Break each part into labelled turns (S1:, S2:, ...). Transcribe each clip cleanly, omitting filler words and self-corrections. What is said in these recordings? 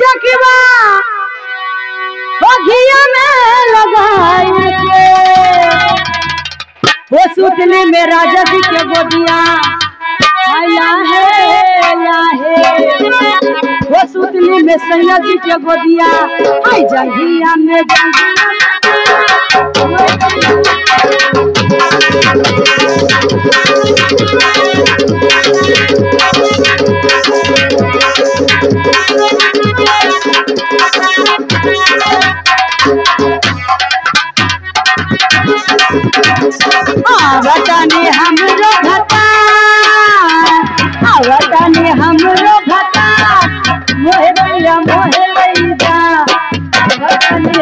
S1: रखवा घिया में लगाई के वो सुतली में राजा जी के गोदिया आया है वो सुतली में सैया जी के गोदिया आई जंघिया में आवतानी हमरो भता आवतानी हमरो भता मोहे भैया मोहे लैजा आवतानी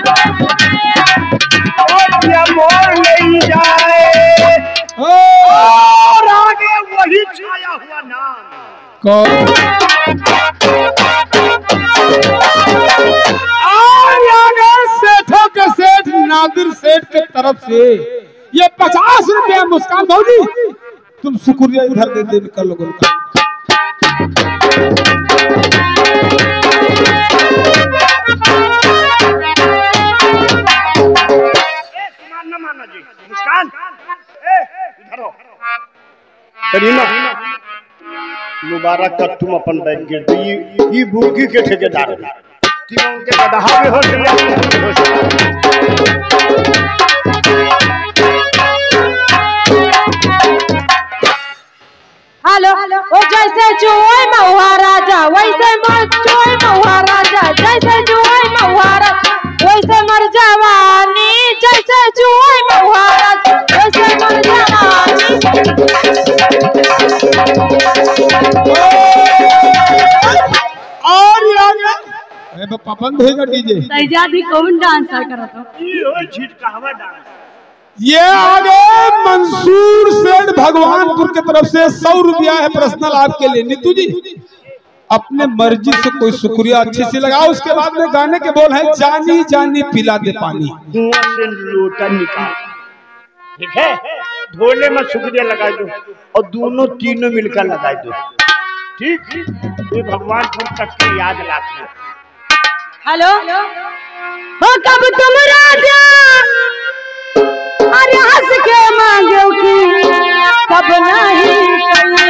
S2: मोर नहीं जाए और आगे वही छाया हुआ नाम
S3: और आगे सेठों के सेठ नादिर सेठ के तरफ से ये 50 रुपया मुस्कान भौजी तुम शुक्रिया इधर दे दे कर लोगों का।
S2: ना माना जी मुस्कान इधर हो करीना मुबारक का तुम अपन बैठ गए ये भूखी के ठेकेदार तीनों के गधा भी हो गया।
S1: हेलो ओ जैसे जुए महुआ राजा वैसे मर जुए महुआ राजा जैसे जुए महुआ वैसे मर जवानी जैसे जुए महुआ राजा वैसे मर जवानी।
S3: और आगे अरे पापन भेगा डीजे
S1: सैजादी कौन डांस करत हो
S2: ये झिटकावा डांस
S3: ये आगे मंसूर सेठ भगवानपुर की तरफ से 100 रुपया है पर्सनल आपके लिए। नीतू जी अपने मर्जी से कोई शुक्रिया अच्छे से लगाओ। उसके बाद में गाने के बोल है जानी जानी पिला दे पानी
S2: से लोटा निकाल ठीक है ढोले में शुक्रिया लगा दो और दोनों तीनों मिलकर लगा दो ठीक ये भगवानपुर तक के याद रखना।
S1: हेलो हो कब तुम राजा अरे हंस के मांगो की कब नहीं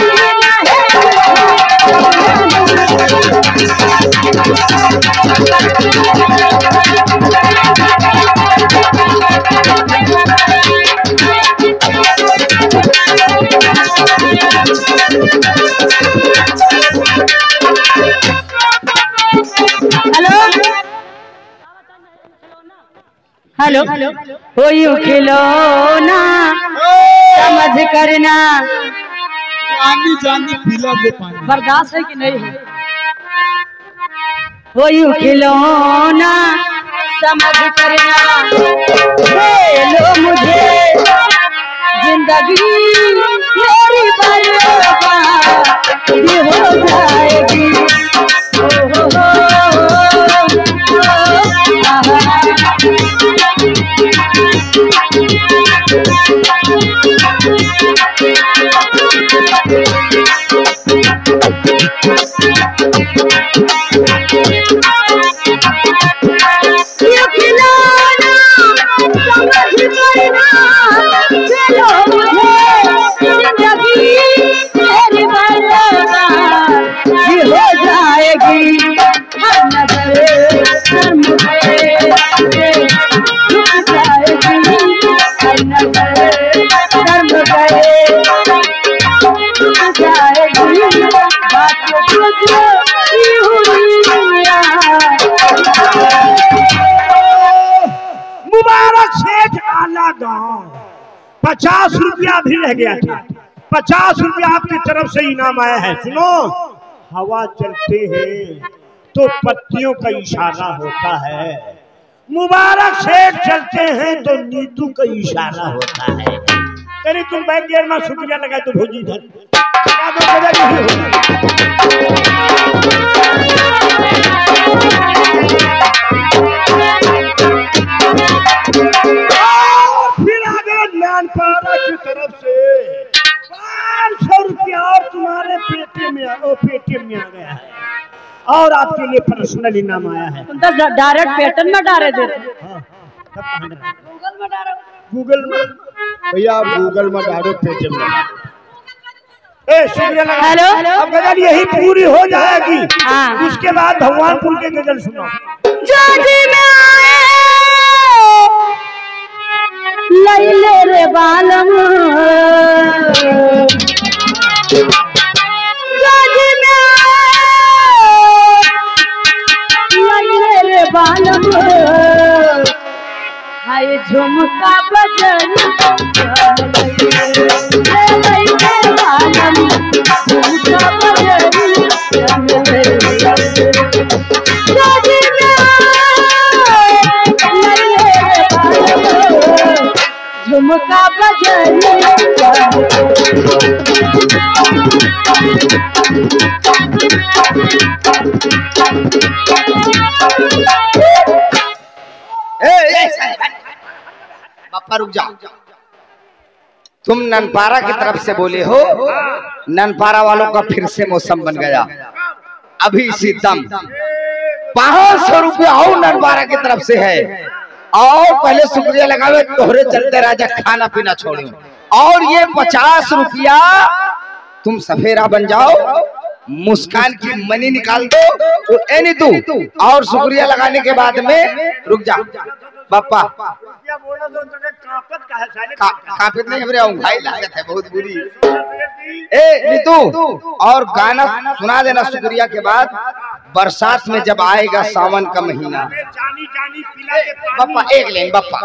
S1: हेलो हेलो हो यू खिलौना समझ करना
S3: आनी जानी पिला दे पानी
S1: बर्दाश्त है कि नहीं है हो यू खिलौना समझ करना दे लो मुझे जिंदगी मेरी बर्बाद हो जाएगी
S2: मुबारक सेठ आला गांव 50 रुपया भी रह गया था 50 रुपया आपकी तरफ से इनाम आया है। सुनो हवा चलते हैं तो पत्तियों का इशारा होता है मुबारक सेठ चलते हैं तो नीतू का इशारा होता है। तेरी तुम बैठ गए ना शुक्रिया लगाए तो भोजी धर फिर आगे ज्ञानपारा की तरफ से 500 रुपया और तुम्हारे पेटीएम में आ गया है। और आपके लिए पर्सनल इनाम आया है।
S1: तुम तो डायरेक्ट पैटर्न में डाले देते।
S2: गूगल में भैया, आप गूगल में डालो, पेटीएम में। शुक्रिया लगा।
S1: हेलो,
S2: अब गजल यही पूरी हो जाएगी।
S1: हाँ।
S2: उसके बाद भगवानपुर के गजल सुनो।
S1: जाजी में आए लैले रे बालम, जाजी में आए लैले रे बालम, हाय झुमका बजन लैले बालम, झुमका बजन जाजी में झुमका बजन।
S4: पापा रुक जाओ, तुम ननपारा की तरफ से बोले हो। ननपारा वालों का फिर से मौसम बन गया। अभी इसी दम 500 रुपया हो ननपारा की तरफ से है। और पहले शुक्रिया लगावे, तोहरे चलते राजा खाना पीना छोड़ो। और ये 50 रुपया तुम सफेरा बन जाओ, मुस्कान की मनी निकाल दो तो एनी तू। और शुक्रिया लगाने के बाद में रुक जा बापा, काफिर नहीं हमरे भाई लागत है बहुत बुरी। ए नीतू, और गाना सुना देना शुक्रिया के बाद। बरसात में जब आएगा सावन का महीना, बापा एक लेंगे बापा।